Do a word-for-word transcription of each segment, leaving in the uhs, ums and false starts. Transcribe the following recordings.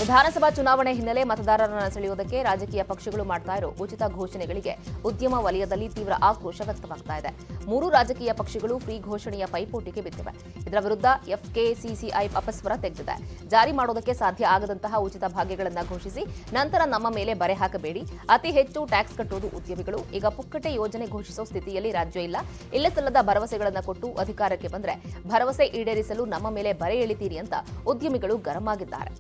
ವಿಧಾನಸಭಾ ಚುನಾವಣೆ ಹಿನ್ನೆಲೆ ಮತದಾರರನ್ನು ಸೆಳೆಯುವುದಕ್ಕೆ ರಾಜಕೀಯ ಪಕ್ಷಗಳು ಮಾಡ್ತಾ ಇರೋ ಉಚಿತ ಘೋಷಣೆಗಳಿಗೆ ಉದ್ಯಮ ವಲಯದಲ್ಲಿ ತೀವ್ರ ಆಕ್ರೋಶ ವ್ಯಕ್ತವಾಗ್ತಾ ಇದೆ. ಮೂರು ರಾಜಕೀಯ ಪಕ್ಷಗಳು ಫ್ರೀ ಘೋಷಣೆಯ ಪೈಪೋಟಿಗೆ ಬಿದ್ದಿವೆ. ಇದರ ವಿರುದ್ಧ ಎಫ್ಕೆಸಿಸಿಐ ಅಪಸ್ವರ ತೆಗೆದಿದೆ. ಜಾರಿ ಮಾಡೋದಕ್ಕೆ ಸಾಧ್ಯ ಆಗದಂತಹ ಉಚಿತ ಭಾಗ್ಯಗಳನ್ನು ಘೋಷಿಸಿ ನಂತರ ನಮ್ಮ ಮೇಲೆ ಬರೆ ಹಾಕಬೇಡಿ, ಅತಿ ಹೆಚ್ಚು ಟ್ಯಾಕ್ಸ್ ಕಟ್ಟುವುದು ಉದ್ಯಮಿಗಳು, ಈಗ ಪುಕ್ಕಟೆ ಯೋಜನೆ ಘೋಷಿಸುವ ಸ್ಥಿತಿಯಲ್ಲಿ ರಾಜ್ಯ ಇಲ್ಲ, ಇಲ್ಲಸಲ್ಲದ ಭರವಸೆಗಳನ್ನು ಕೊಟ್ಟು ಅಧಿಕಾರಕ್ಕೆ ಬಂದರೆ ಭರವಸೆ ಈಡೇರಿಸಲು ನಮ್ಮ ಮೇಲೆ ಬರೆ ಎಳಿತೀರಿ ಅಂತ ಉದ್ಯಮಿಗಳು ಗರಂ ಆಗಿದ್ದಾರೆ.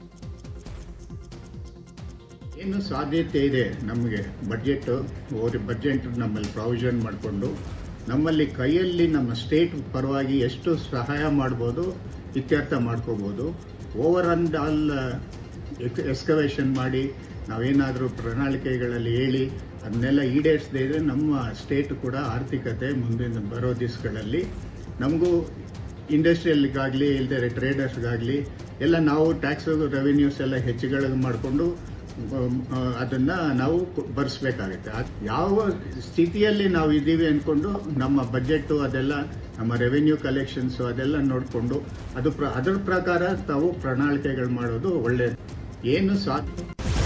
ಏನು ಸಾಧ್ಯತೆ ಇದೆ ನಮಗೆ ಬಜೆಟ್ ಬಜೆಟ್ ನಮ್ಮಲ್ಲಿ ಪ್ರಾವಿಷನ್ ಮಾಡಿಕೊಂಡು ನಮ್ಮಲ್ಲಿ ಕೈಯಲ್ಲಿ ನಮ್ಮ ಸ್ಟೇಟ್ ಪರವಾಗಿ ಎಷ್ಟು ಸಹಾಯ ಮಾಡ್ಬೋದು ಇತ್ಯರ್ಥ ಮಾಡ್ಕೋಬೋದು. ಓವರ್ ಅಂಡ್ ಆಲ್ ಎಕ್ಸ್ಕವೇಷನ್ ಮಾಡಿ ನಾವೇನಾದರೂ ಪ್ರಣಾಳಿಕೆಗಳಲ್ಲಿ ಹೇಳಿ ಅದನ್ನೆಲ್ಲ ಈಡೇರಿಸದೇ ಇದ್ರೆ ನಮ್ಮ ಸ್ಟೇಟ್ ಕೂಡ ಆರ್ಥಿಕತೆ ಮುಂದಿನ ಬರೋ ದಿವಸಗಳಲ್ಲಿ ನಮಗೂ ಇಂಡಸ್ಟ್ರಿಯಲ್ಗಾಗಲಿ ಇಲ್ಲದೆ ಟ್ರೇಡರ್ಸ್ಗಾಗಲಿ ಎಲ್ಲ ನಾವು ಟ್ಯಾಕ್ಸ್ ರೆವಿನ್ಯೂಸ್ ಎಲ್ಲ ಹೆಚ್ಚುಗಳು ಮಾಡಿಕೊಂಡು ಅದನ್ನು ನಾವು ಭರಿಸಬೇಕಾಗುತ್ತೆ. ಯಾವ ಸ್ಥಿತಿಯಲ್ಲಿ ನಾವು ಇದ್ದೀವಿ ಅಂದ್ಕೊಂಡು ನಮ್ಮ ಬಜೆಟ್ಟು ಅದೆಲ್ಲ ನಮ್ಮ ರೆವಿನ್ಯೂ ಕಲೆಕ್ಷನ್ಸು ಅದೆಲ್ಲ ನೋಡಿಕೊಂಡು ಅದು ಪ್ರ ಅದರ ಪ್ರಕಾರ ತಾವು ಪ್ರಣಾಳಿಕೆಗಳು ಮಾಡೋದು ಒಳ್ಳೆಯದು. ಏನು ಸಾಧ್ಯ.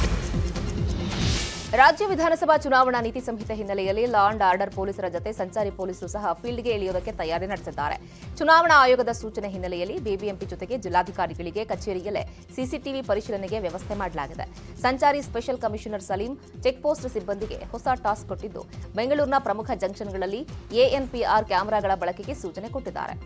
ರಾಜ್ಯ ವಿಧಾನಸಭಾ ಚುನಾವಣಾ ನೀತಿ ಸಂಹಿತೆ ಹಿನ್ನೆಲೆಯಲ್ಲಿ ಲಾ ಅಂಡ್ ಆರ್ಡರ್ ಪೊಲೀಸರ ಜತೆ ಸಂಚಾರಿ ಪೊಲೀಸರು ಸಹ ಫೀಲ್ಡ್ಗೆ ಇಳಿಯೋದಕ್ಕೆ ತಯಾರಿ ನಡೆಸಿದ್ದಾರೆ. ಚುನಾವಣಾ ಆಯೋಗದ ಸೂಚನೆ ಹಿನ್ನೆಲೆಯಲ್ಲಿ ಬಿಬಿಎಂಪಿ ಜೊತೆಗೆ ಜಿಲ್ಲಾಧಿಕಾರಿಗಳಿಗೆ ಕಚೇರಿಯಲ್ಲೇ ಸಿಸಿಟಿವಿ ಪರಿಶೀಲನೆಗೆ ವ್ಯವಸ್ಥೆ ಮಾಡಲಾಗಿದೆ. ಸಂಚಾರಿ ಸ್ಪೆಷಲ್ ಕಮಿಷನರ್ ಸಲೀಂ ಚೆಕ್ಪೋಸ್ಟ್ ಸಿಬ್ಬಂದಿಗೆ ಹೊಸ ಟಾಸ್ಕ್ ಕೊಟ್ಟಿದ್ದು ಬೆಂಗಳೂರಿನ ಪ್ರಮುಖ ಜಂಕ್ಷನ್ಗಳಲ್ಲಿ ಎಎನ್ಪಿಆರ್ ಕ್ಯಾಮೆರಾಗಳ ಬಳಕೆಗೆ ಸೂಚನೆ ಕೊಟ್ಟಿದ್ದಾರೆ.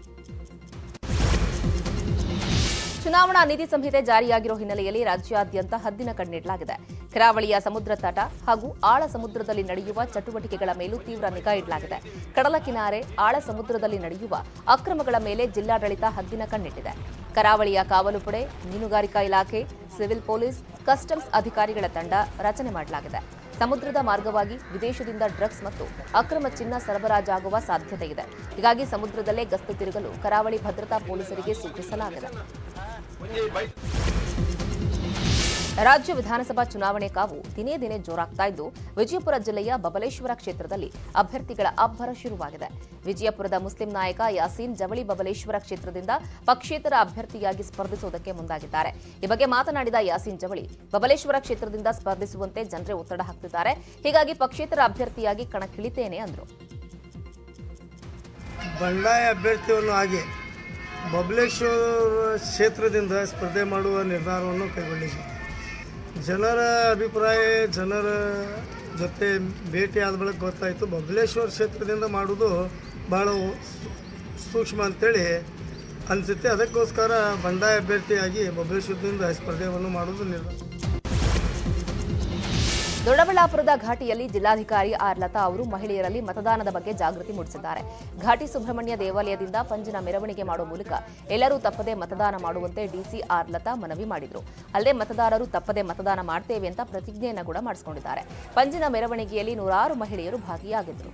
ಚುನಾವಣಾ ನೀತಿ ಸಂಹಿತೆ ಜಾರಿಯಾಗಿರೋ ಹಿನ್ನೆಲೆಯಲ್ಲಿ ರಾಜ್ಯಾದ್ಯಂತ ಹದ್ದಿನ ಕಣ್ಣಿಡಲಾಗಿದೆ. ಕರಾವಳಿಯ ಸಮುದ್ರ ತಟ ಹಾಗೂ ಆಳ ಸಮುದ್ರದಲ್ಲಿ ನಡೆಯುವ ಚಟುವಟಿಕೆಗಳ ಮೇಲೂ ತೀವ್ರ ನಿಗಾ ಇಡಲಾಗಿದೆ. ಕಡಲ ಕಿನಾರೆ, ಆಳ ಸಮುದ್ರದಲ್ಲಿ ನಡೆಯುವ ಅಕ್ರಮಗಳ ಮೇಲೆ ಜಿಲ್ಲಾಡಳಿತ ಹದ್ದಿನ ಕಣ್ಣಿಟ್ಟಿದೆ. ಕರಾವಳಿಯ ಕಾವಲು ಪಡೆ, ಮೀನುಗಾರಿಕಾ ಇಲಾಖೆ, ಸಿವಿಲ್ ಪೊಲೀಸ್, ಕಸ್ಟಮ್ಸ್ ಅಧಿಕಾರಿಗಳ ತಂಡ ರಚನೆ ಮಾಡಲಾಗಿದೆ. ಸಮುದ್ರದ ಮಾರ್ಗವಾಗಿ ವಿದೇಶದಿಂದ ಡ್ರಗ್ಸ್ ಮತ್ತು ಅಕ್ರಮ ಚಿನ್ನ ಸರಬರಾಜಾಗುವ ಸಾಧ್ಯತೆ ಇದೆ. ಹೀಗಾಗಿ ಸಮುದ್ರದಲ್ಲೇ ಗಸ್ತು ತಿರುಗಲು ಕರಾವಳಿ ಭದ್ರತಾ ಪೊಲೀಸರಿಗೆ ಸೂಚಿಸಲಾಗಿದೆ. ರಾಜ್ಯ ವಿಧಾನಸಭಾ ಚುನಾವಣೆ ಕಾವು ದಿನೇ ದಿನೇ ಜೋರಾಗ್ತಾ ಇದ್ದು ವಿಜಯಪುರ ಜಿಲ್ಲೆಯ ಬಬಲೇಶ್ವರ ಕ್ಷೇತ್ರದಲ್ಲಿ ಅಭ್ಯರ್ಥಿಗಳ ಅಬ್ಬರ ಶುರುವಾಗಿದೆ. ವಿಜಯಪುರದ ಮುಸ್ಲಿಂ ನಾಯಕ ಯಾಸೀನ್ ಜವಳಿ ಬಬಲೇಶ್ವರ ಕ್ಷೇತ್ರದಿಂದ ಪಕ್ಷೇತರ ಅಭ್ಯರ್ಥಿಯಾಗಿ ಸ್ಪರ್ಧಿಸುವುದಕ್ಕೆ ಮುಂದಾಗಿದ್ದಾರೆ. ಈ ಬಗ್ಗೆ ಮಾತನಾಡಿದ ಯಾಸೀನ್ ಜವಳಿ, ಬಬಲೇಶ್ವರ ಕ್ಷೇತ್ರದಿಂದ ಸ್ಪರ್ಧಿಸುವಂತೆ ಜನರೇ ಒತ್ತಡ ಹಾಕ್ತಿದ್ದಾರೆ, ಹೀಗಾಗಿ ಪಕ್ಷೇತರ ಅಭ್ಯರ್ಥಿಯಾಗಿ ಕಣಕ್ಕಿಳಿತೇನೆ ಅಂದರು. ಬಂಡಾಯ ಅಭ್ಯರ್ಥಿಯನ್ನು ಆಗಿ ಬಬಲೇಶ್ವರ ಕ್ಷೇತ್ರದಿಂದ ಸ್ಪರ್ಧೆ ಮಾಡುವ ನಿರ್ಧಾರವನ್ನು ಕೈಗೊಂಡಿದೆ. ಜನರ ಅಭಿಪ್ರಾಯ, ಜನರ ಜೊತೆ ಭೇಟಿ ಆದ ಬಳಿಕ ಗೊತ್ತಾಯಿತು ಬಬಲೇಶ್ವರ ಕ್ಷೇತ್ರದಿಂದ ಮಾಡೋದು ಭಾಳ ಸೂಕ್ಷ್ಮ ಅಂತೇಳಿ ಅನಿಸುತ್ತೆ. ಅದಕ್ಕೋಸ್ಕರ ಬಂಡಾಯ ಅಭ್ಯರ್ಥಿಯಾಗಿ ಬಬಲೇಶ್ವರದಿಂದ ಸ್ಪರ್ಧೆಯನ್ನು ಮಾಡೋದು ನಿರ್ಧಾರ. ದೊಡ್ಡಬಳ್ಳಾಪುರದ ಘಾಟಿಯಲ್ಲಿ ಜಿಲ್ಲಾಧಿಕಾರಿ ಆರ್ ಲತಾ ಅವರು ಮಹಿಳೆಯರಲ್ಲಿ ಮತದಾನದ ಬಗ್ಗೆ ಜಾಗೃತಿ ಮೂಡಿಸಿದ್ದಾರೆ. ಘಾಟಿ ಸುಬ್ರಹ್ಮಣ್ಯ ದೇವಾಲಯದಿಂದ ಪಂಜಿನ ಮೆರವಣಿಗೆ ಮಾಡುವ ಮೂಲಕ ಎಲ್ಲರೂ ತಪ್ಪದೆ ಮತದಾನ ಮಾಡುವಂತೆ ಡಿಸಿ ಆರ್ ಲತಾ ಮನವಿ ಮಾಡಿದರು. ಅಲ್ಲದೆ ಮತದಾರರು ತಪ್ಪದೆ ಮತದಾನ ಮಾಡ್ತೇವೆ ಅಂತ ಪ್ರತಿಜ್ಞೆಯನ್ನು ಕೂಡ ಮಾಡಿಸಿಕೊಂಡಿದ್ದಾರೆ. ಪಂಜಿನ ಮೆರವಣಿಗೆಯಲ್ಲಿ ನೂರಾರು ಮಹಿಳೆಯರು ಭಾಗಿಯಾಗಿದ್ದರು.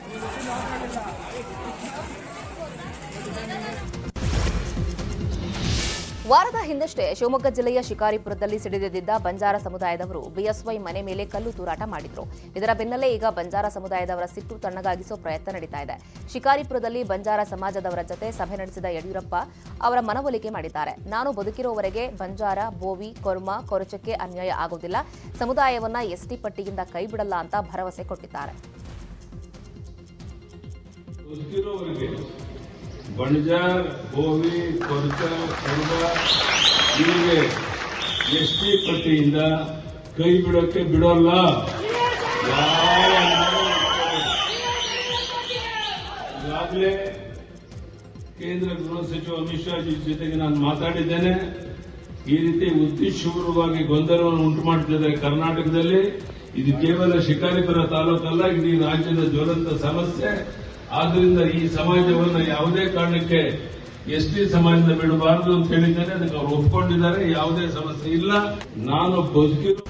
ವಾರದ ಹಿಂದಷ್ಟೇ ಶಿವಮೊಗ್ಗ ಜಿಲ್ಲೆಯ ಶಿಕಾರಿಪುರದಲ್ಲಿ ಸಿಡಿದೆದ್ದಿದ್ದ ಬಂಜಾರ ಸಮುದಾಯದವರು ಬಿಎಸ್ವೈ ಮನೆ ಮೇಲೆ ಕಲ್ಲು ತೂರಾಟ ಮಾಡಿದ್ರು. ಇದರ ಬೆನ್ನಲ್ಲೇ ಈಗ ಬಂಜಾರ ಸಮುದಾಯದವರ ಸಿಟ್ಟು ತಣ್ಣಗಾಗಿಸೋ ಪ್ರಯತ್ನ ನಡೀತಾ ಇದೆ. ಶಿಕಾರಿಪುರದಲ್ಲಿ ಬಂಜಾರ ಸಮಾಜದವರ ಜತೆ ಸಭೆ ನಡೆಸಿದ ಯಡಿಯೂರಪ್ಪ ಅವರ ಮನವೊಲಿಕೆ ಮಾಡಿದ್ದಾರೆ. ನಾನು ಬದುಕಿರೋವರೆಗೆ ಬಂಜಾರ, ಬೋವಿ, ಕೊರ್ಮ, ಕೊರಚಕ್ಕೆ ಅನ್ಯಾಯ ಆಗೋದಿಲ್ಲ, ಸಮುದಾಯವನ್ನ ಎಸ್ಟಿ ಪಟ್ಟಿಯಿಂದ ಕೈಬಿಡಲ್ಲ ಅಂತ ಭರವಸೆ ಕೊಟ್ಟಿದ್ದಾರೆ. ಬಂಜಾರ್, ಬೋವಿ, ಕೊರಚ, ಕೊರ್ಮ ಇವರಿಗೆ ಎಸ್ಟಿ ಪಟ್ಟಿಯಿಂದ ಕೈ ಬಿಡೋಕ್ಕೆ ಬಿಡೋಲ್ಲ. ಈಗಾಗಲೇ ಕೇಂದ್ರ ಗೃಹ ಸಚಿವ ಅಮಿತ್ ಶಾ ಜಿ ಜೊತೆಗೆ ನಾನು ಮಾತಾಡಿದ್ದೇನೆ. ಈ ರೀತಿ ಉದ್ದೇಶಪೂರ್ವಕವಾಗಿ ಗೊಂದಲವನ್ನು ಉಂಟು ಮಾಡುತ್ತಿದ್ದಾರೆ ಕರ್ನಾಟಕದಲ್ಲಿ. ಇದು ಕೇವಲ ಶಿಕಾರಿಪುರ ತಾಲೂಕಲ್ಲ, ಇಡೀ ರಾಜ್ಯದ ಜ್ವಲಂತ ಸಮಸ್ಯೆ. ಆದ್ದರಿಂದ ಈ ಸಮಾಜವನ್ನು ಯಾವುದೇ ಕಾರಣಕ್ಕೆ ಎಸ್ಟಿ ಸಮಾಜದಿಂದ ಬಿಡಬಾರದು ಅಂತ ಹೇಳಿದ್ದಾರೆ. ಅದಕ್ಕೆ ಅವರು ಒಪ್ಪಿಕೊಂಡಿದ್ದಾರೆ. ಯಾವುದೇ ಸಮಸ್ಯೆ ಇಲ್ಲ. ನಾನು ಬದುಕಿರೋ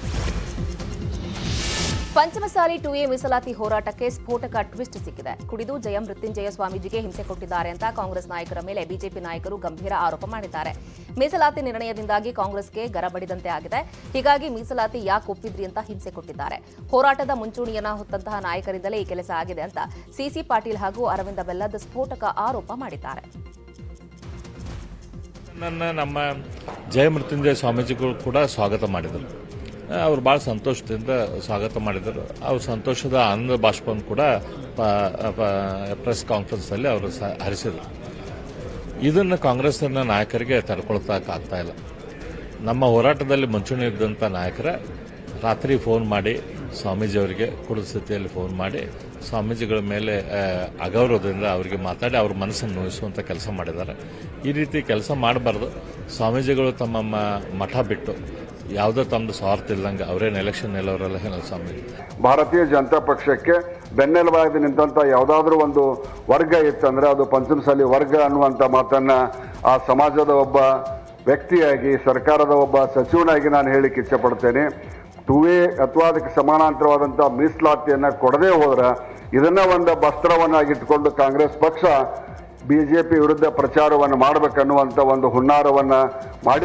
ಪಂಚಮಸಾಲಿ ಟು ಎ ಮೀಸಲಾತಿ ಹೋರಾಟಕ್ಕೆ ಸ್ಫೋಟಕ ಟ್ವಿಸ್ಟ್ ಸಿಕ್ಕಿದೆ. ಕುಡಿದು ಜಯ ಮೃತ್ಯುಂಜಯ ಸ್ವಾಮೀಜಿಗೆ ಹಿಂಸೆ ಕೊಟ್ಟಿದ್ದಾರೆ ಅಂತ ಕಾಂಗ್ರೆಸ್ ನಾಯಕರ ಮೇಲೆ ಬಿಜೆಪಿ ನಾಯಕರು ಗಂಭೀರ ಆರೋಪ ಮಾಡಿದ್ದಾರೆ. ಮೀಸಲಾತಿ ನಿರ್ಣಯದಿಂದಾಗಿ ಕಾಂಗ್ರೆಸ್ಗೆ ಗರಬಡಿದಂತೆ ಆಗಿದೆ. ಹೀಗಾಗಿ ಮೀಸಲಾತಿ ಯಾಕೆ ಒಪ್ಪಿದ್ರಿ ಅಂತ ಹಿಂಸೆ ಕೊಟ್ಟಿದ್ದಾರೆ. ಹೋರಾಟದ ಮುಂಚೂಣಿಯನ್ನ ಹೊತ್ತಂತಹ ನಾಯಕರಿಂದಲೇ ಈ ಕೆಲಸ ಆಗಿದೆ ಅಂತ ಸಿಸಿ ಪಾಟೀಲ್ ಹಾಗೂ ಅರವಿಂದ ಬೆಲ್ಲದ್ ಸ್ಫೋಟಕ ಆರೋಪ ಮಾಡಿದ್ದಾರೆ. ನನ್ನ ನಮ್ಮ ಜಯಮೃತ್ಯುಂಜಯ ಸ್ವಾಮೀಜಿಗಳು ಕೂಡ ಸ್ವಾಗತ ಮಾಡಿದರು. ಅವರು ಭಾಳ ಸಂತೋಷದಿಂದ ಸ್ವಾಗತ ಮಾಡಿದರು. ಅವ್ರ ಸಂತೋಷದ ಆನಂದ ಬಾಷ್ಪವನ್ನು ಕೂಡ ಪ್ರೆಸ್ ಕಾನ್ಫರೆನ್ಸಲ್ಲಿ ಅವರು ಹರಿಸಿದರು. ಇದನ್ನು ಕಾಂಗ್ರೆಸ್ನ ನಾಯಕರಿಗೆ ತಡ್ಕೊಳ್ತಕ್ಕಾಗ್ತಾ ಇಲ್ಲ. ನಮ್ಮ ಹೋರಾಟದಲ್ಲಿ ಮುಂಚೂಣಿ ಇದ್ದಂಥ ನಾಯಕರ ರಾತ್ರಿ ಫೋನ್ ಮಾಡಿ ಸ್ವಾಮೀಜಿಯವರಿಗೆ ಕುಡಿದ ಸ್ಥಿತಿಯಲ್ಲಿ ಫೋನ್ ಮಾಡಿ ಸ್ವಾಮೀಜಿಗಳ ಮೇಲೆ ಅಗೌರವದಿಂದ ಅವರಿಗೆ ಮಾತಾಡಿ ಅವ್ರ ಮನಸ್ಸನ್ನು ನೋಯಿಸುವಂಥ ಕೆಲಸ ಮಾಡಿದ್ದಾರೆ. ಈ ರೀತಿ ಕೆಲಸ ಮಾಡಬಾರ್ದು. ಸ್ವಾಮೀಜಿಗಳು ತಮ್ಮ ಮಠ ಬಿಟ್ಟು ಯಾವುದೋ ತಮ್ಮದು ಸ್ವಾರ್ಥ ಇಲ್ಲದಂಗೆ ಅವರೇನು ಎಲೆಕ್ಷನ್ ನಿಲ್ಲವರಲ್ಲ ಏನೋ ಸ್ವಾಮೀಜಿ. ಭಾರತೀಯ ಜನತಾ ಪಕ್ಷಕ್ಕೆ ಬೆನ್ನೆಲುಬಾಗಿ ನಿಂತ ಯಾವುದಾದ್ರೂ ಒಂದು ವರ್ಗ ಇತ್ತಂದ್ರೆ ಅದು ಪಂಚಮಸಾಲಿ ವರ್ಗ ಅನ್ನುವಂಥ ಮಾತನ್ನ ಆ ಸಮಾಜದ ಒಬ್ಬ ವ್ಯಕ್ತಿಯಾಗಿ ಸರ್ಕಾರದ ಒಬ್ಬ ಸಚಿವನಾಗಿ ನಾನು ಹೇಳಿಕ್ಕೆ ಇಚ್ಛೆಪಡ್ತೇನೆ. ಟೂ ಎ ಅಥವಾ ಅದಕ್ಕೆ ಸಮಾನಾಂತರವಾದಂಥ ಮೀಸಲಾತಿಯನ್ನು ಕೊಡದೇ ಹೋದ್ರೆ ಇದನ್ನ ಒಂದು ವಸ್ತ್ರವನ್ನಾಗಿಟ್ಟುಕೊಂಡು ಕಾಂಗ್ರೆಸ್ ಪಕ್ಷ ಬಿಜೆಪಿ ವಿರುದ್ಧ ಪ್ರಚಾರವನ್ನು ಮಾಡಬೇಕನ್ನುವಂಥ ಒಂದು ಹುನ್ನಾರವನ್ನು ಮಾಡಿ.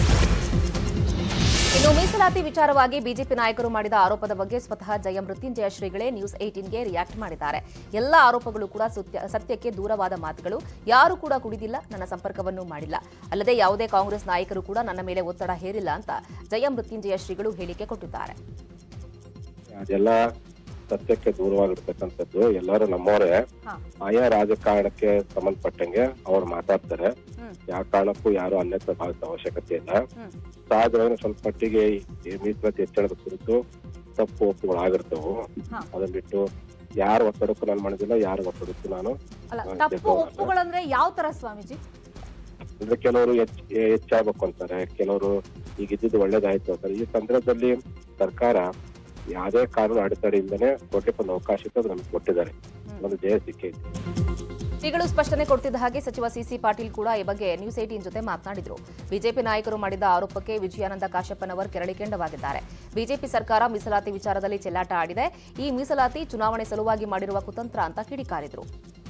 ಇನ್ನು ಮೀಸಲಾತಿ ವಿಚಾರವಾಗಿ ಬಿಜೆಪಿ ನಾಯಕರು ಮಾಡಿದ ಆರೋಪದ ಬಗ್ಗೆ ಸ್ವತಃ ಜಯಮೃತ್ಯುಂಜಯ ಶ್ರೀಗಳೇ ನ್ಯೂಸ್ ಏಟೀನ್ಗೆ ರಿಯಾಕ್ಟ್ ಮಾಡಿದ್ದಾರೆ. ಎಲ್ಲ ಆರೋಪಗಳು ಕೂಡ ಸತ್ಯಕ್ಕೆ ದೂರವಾದ ಮಾತುಗಳು. ಯಾರು ಕೂಡ ಕುಡಿದಿಲ್ಲ, ನನ್ನ ಸಂಪರ್ಕವನ್ನು ಮಾಡಿಲ್ಲ. ಅಲ್ಲದೆ ಯಾವುದೇ ಕಾಂಗ್ರೆಸ್ ನಾಯಕರು ಕೂಡ ನನ್ನ ಮೇಲೆ ಒತ್ತಡ ಹೇರಿಲ್ಲ ಅಂತ ಜಯಮೃತ್ಯುಂಜಯ ಶ್ರೀಗಳು ಹೇಳಿಕೆ ಕೊಟ್ಟಿದ್ದಾರೆ. ಅದೆಲ್ಲ ಸತ್ಯಕ್ಕೆ ದೂರವಾಗಿರ್ತಕ್ಕಂಥದ್ದು. ಎಲ್ಲರೂ ನಮ್ಮವರೇ. ಆಯಾ ರಾಜಕಾರಣಕ್ಕೆ ಸಂಬಂಧಪಟ್ಟಂಗೆ ಅವ್ರು ಮಾತಾಡ್ತಾರೆ. ಯಾವ ಕಾರಣಕ್ಕೂ ಯಾರು ಅನ್ಯತಾ ಭಾವಿಸೋ ಅವಶ್ಯಕತೆ ಇಲ್ಲ. ಸಹಜವಾಗಿ ಸ್ವಲ್ಪ ಮಟ್ಟಿಗೆ ಮೀಸಲಾತಿ ಹೆಚ್ಚಳದ ಕುರಿತು ತಪ್ಪು ಒಪ್ಪುಗಳಾಗಿರ್ತವು. ಅದನ್ನ ಬಿಟ್ಟು ಯಾರು ಒತ್ತಡಕ್ಕೂ ನಾನು ಮಾಡಿದಿಲ್ಲ, ಯಾರು ಒತ್ತಡಕ್ಕೂ ನಾನು ಒಪ್ಪುಗಳಂದ್ರೆ ಯಾವ ತರ ಸ್ವಾಮೀಜಿ? ಅಂದ್ರೆ ಕೆಲವರು ಹೆಚ್ಚ್ ಹೆಚ್ಚಾಗಬೇಕು ಅಂತಾರೆ, ಕೆಲವರು ಈಗ ಇದ್ದಿದ್ದು ಒಳ್ಳೇದಾಯ್ತು ಅಂತಾರೆ. ಈ ಸಂದರ್ಭದಲ್ಲಿ ಸರ್ಕಾರ ಯಾವುದೇ ಕಾನೂನು ಅಡೆತಡೆ ಇಲ್ಲದೆ ಕೊಡ್ಲಿಕ್ಕೆ ಒಂದು ಅವಕಾಶ ಇತ್ತು, ಅದು ನಮ್ಗೆ ಕೊಟ್ಟಿದ್ದಾರೆ. ಒಂದು ಜಯ ಸಿಕ್ಕೈತಿ. ಶ್ರೀಗಳು ಸ್ಪಷ್ಟನೆ ಕೊಡ್ತಿದ್ದ ಹಾಗೆ ಸಚಿವ ಸಿಸಿ ಪಾಟೀಲ್ ಕೂಡ ಈ ಬಗ್ಗೆ ನ್ಯೂಸ್ ಏಟೀನ್ ಜೊತೆ ಮಾತನಾಡಿದ್ರು. ಬಿಜೆಪಿ ನಾಯಕರು ಮಾಡಿದ ಆರೋಪಕ್ಕೆ ವಿಜಯಾನಂದ ಕಾಶಪ್ಪನವರ್ ಕೆರಳಿಕೆಂಡವಾಗಿದ್ದಾರೆ. ಬಿಜೆಪಿ ಸರ್ಕಾರ ಮೀಸಲಾತಿ ವಿಚಾರದಲ್ಲಿ ಚೆಲ್ಲಾಟ ಆಡಿದೆ. ಈ ಮೀಸಲಾತಿ ಚುನಾವಣೆ ಸಲುವಾಗಿ ಮಾಡಿರುವ ಕುತಂತ್ರ ಅಂತ ಕಿಡಿಕಾರಿದ್ರು.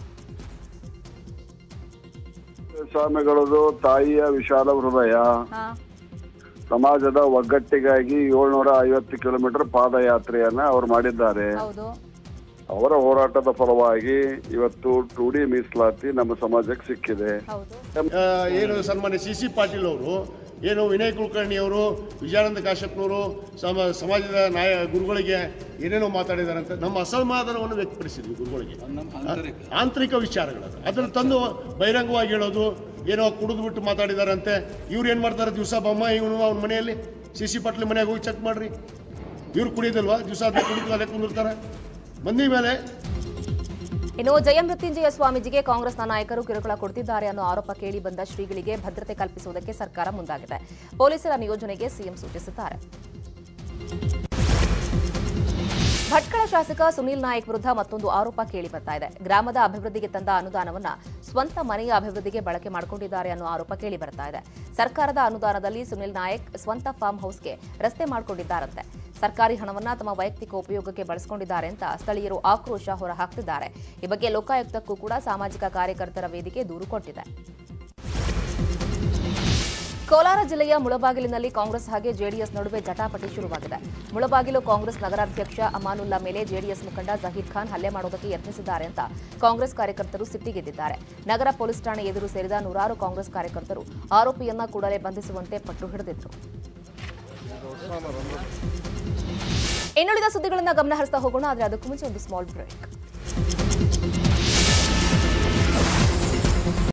ಸ್ವಾಮಿಗಳದು ತಾಯಿಯ ವಿಶಾಲ ಹೃದಯ, ಸಮಾಜದ ಒಗ್ಗಟ್ಟಿಗಾಗಿ ಏಳ್ನೂರ ಐವತ್ತು ಕಿಲೋಮೀಟರ್ ಪಾದಯಾತ್ರೆಯನ್ನ ಅವರು ಮಾಡಿದ್ದಾರೆ. ಅವರ ಹೋರಾಟದ ಫಲವಾಗಿ ಇವತ್ತು ಟೂ ಡಿ ಮೀಸಲಾತಿ ನಮ್ಮ ಸಮಾಜಕ್ಕೆ ಸಿಕ್ಕಿದೆ. ಏನು ಸನ್ಮಾನ್ಯ ಸಿ ಸಿ ಪಾಟೀಲ್ ಅವರು, ಏನು ವಿನಯ್ ಕುಲಕರ್ಣಿ ಅವರು, ವಿಜಯಾನಂದ ಕಾಶ್ಯಪ್ನವರು ಸಮ ಸಮಾಜದ ನಾಯ ಗುರುಗಳಿಗೆ ಏನೇನೋ ಮಾತಾಡಿದಾರಂತೆ. ನಮ್ಮ ಅಸಮಾಧಾನವನ್ನು ವ್ಯಕ್ತಪಡಿಸಿದ್ವಿ ಗುರುಗಳಿಗೆ. ಆಂತರಿಕ ವಿಚಾರಗಳದು ಅದನ್ನು ತಂದು ಬಹಿರಂಗವಾಗಿ ಹೇಳೋದು, ಏನೋ ಕುಡಿದು ಬಿಟ್ಟು ಮಾತಾಡಿದಾರಂತೆ. ಇವ್ರು ಏನು ಮಾಡ್ತಾರೆ, ದಿವಸ ಬೊಮ್ಮ ಇವನು ಅವ್ನ ಮನೆಯಲ್ಲಿ ಸಿ ಸಿ ಪಾಟೀಲ್ ಮನೆಯಾಗ ಹೋಗಿ ಚೆಕ್ ಮಾಡ್ರಿ. ಇವ್ರು ಕುಡಿಯೋದಿಲ್ವಾ? ದಿವಸ ಅದೇ ಕುಡಿದು ಅದೇ ಕುಂದಿರ್ತಾರೆ ಮಂದಿ ಮೇಲೆ. ಇನ್ನು ಜಯಮೃತ್ಯುಂಜಯ ಸ್ವಾಮೀಜಿಗೆ ಕಾಂಗ್ರೆಸ್ನ ನಾಯಕರು ಕಿರುಕುಳ ಕೊಡ್ತಿದ್ದಾರೆ ಅನ್ನೋ ಆರೋಪ ಕೇಳಿ ಬಂದ ಶ್ರೀಗಳಿಗೆ ಭದ್ರತೆ ಕಲ್ಪಿಸುವುದಕ್ಕೆ ಸರ್ಕಾರ ಮುಂದಾಗಿದೆ. ಪೊಲೀಸರ ನಿಯೋಜನೆಗೆ ಸಿಎಂ ಸೂಚಿಸಿದ್ದಾರೆ. ಭಟ್ಕಳ ಶಾಸಕ ಸುನೀಲ್ ನಾಯಕ್ ವಿರುದ್ಧ ಮತ್ತೊಂದು ಆರೋಪ ಕೇಳಿ ಬರ್ತಾ ಇದೆ. ಗ್ರಾಮದ ಅಭಿವೃದ್ಧಿಗೆ ತಂದ ಅನುದಾನವನ್ನ ಸ್ವಂತ ಮನೆಯ ಅಭಿವೃದ್ಧಿಗೆ ಬಳಕೆ ಮಾಡಿಕೊಂಡಿದ್ದಾರೆ ಅನ್ನೋ ಆರೋಪ ಕೇಳಿ ಬರ್ತಾ ಇದೆ. ಸರ್ಕಾರದ ಅನುದಾನದಲ್ಲಿ ಸುನೀಲ್ ನಾಯಕ್ ಸ್ವಂತ ಫಾರ್ಮ್ ಹೌಸ್ಗೆ ರಸ್ತೆ ಮಾಡಿಕೊಂಡಿದ್ದಾರಂತೆ. ಸರ್ಕಾರಿ ಹಣವನ್ನ ತಮ್ಮ ವೈಯಕ್ತಿಕ ಉಪಯೋಗಕ್ಕೆ ಬಳಸಿಕೊಂಡಿದ್ದಾರೆ ಅಂತ ಸ್ಥಳೀಯರು ಆಕ್ರೋಶ ಹೊರಹಾಕ್ತಿದ್ದಾರೆ. ಈ ಬಗ್ಗೆ ಲೋಕಾಯುಕ್ತಕ್ಕೂ ಕೂಡ ಸಾಮಾಜಿಕ ಕಾರ್ಯಕರ್ತರ ವೇದಿಕೆ ದೂರು ಕೊಟ್ಟಿದೆ. ಕೋಲಾರ ಜಿಲ್ಲೆಯ ಮುಳಬಾಗಿಲಿನಲ್ಲಿ ಕಾಂಗ್ರೆಸ್ ಹಾಗೆ ಜೆಡಿಎಸ್ ನಡುವೆ ಜಟಾಪಟಿ ಶುರುವಾಗಿದೆ. ಮುಳಬಾಗಿಲು ಕಾಂಗ್ರೆಸ್ ನಗರಾಧ್ಯಕ್ಷ ಅಮಾನುಲ್ಲಾ ಮೇಲೆ ಜೆಡಿಎಸ್ ಮುಖಂಡ ಜಹೀರ್ ಖಾನ್ ಹಲ್ಲೆ ಮಾಡೋದಕ್ಕೆ ಯತ್ನಿಸಿದ್ದಾರೆ ಅಂತ ಕಾಂಗ್ರೆಸ್ ಕಾರ್ಯಕರ್ತರು ಸಿಟ್ಟಿಗೆದ್ದಿದ್ದಾರೆ. ನಗರ ಪೊಲೀಸ್ ಠಾಣೆ ಎದುರು ಸೇರಿದ ನೂರಾರು ಕಾಂಗ್ರೆಸ್ ಕಾರ್ಯಕರ್ತರು ಆರೋಪಿಯನ್ನ ಕೂಡಲೇ ಬಂಧಿಸುವಂತೆ ಪಟ್ಟು ಹಿಡಿದಿದ್ರು. ಇನ್ನುಳಿದ ಸುದ್ದಿಗಳನ್ನ ಗಮನ ಹರಿಸ್ತಾ ಹೋಗೋಣ, ಆದರೆ ಅದಕ್ಕೂ ಮುಂಚೆ ಒಂದು ಸ್ಮಾಲ್ ಬ್ರೇಕ್.